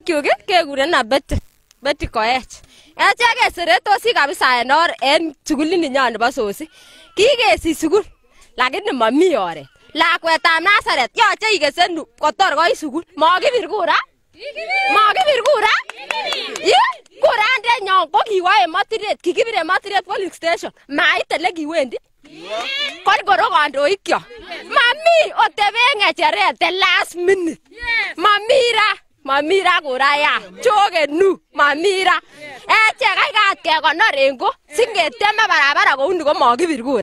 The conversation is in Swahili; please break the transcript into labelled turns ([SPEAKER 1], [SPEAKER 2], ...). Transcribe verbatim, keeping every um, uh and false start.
[SPEAKER 1] kyuk kekuren Betty Betty Koech. Echek keseretosi kabisa en or en sukulinyon nebo Sosi. Kikesich sukul lakini mami oret. Lakwetab Nazaret yoche ikesenu kotor koit sukul. Makibir kura? Makibir kura? Kurandenyon ko kiwo Emotiret, kikibir Emotiret polling station. Mait ele kiwendi. Korkoro kandoikyok. Mami oteben ng'echeret the last minute. Mamira, mamira kura ya. Chokenu, mamira. Echek kaikat kekonor en ko singeteme barabara kouni ko makibir kura.